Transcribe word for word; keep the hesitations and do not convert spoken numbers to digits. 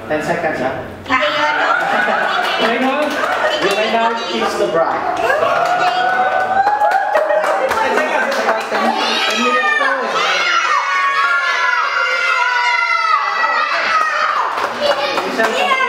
ten seconds, ha? Okay na? You may now kiss the bride. ten minutes pa eh.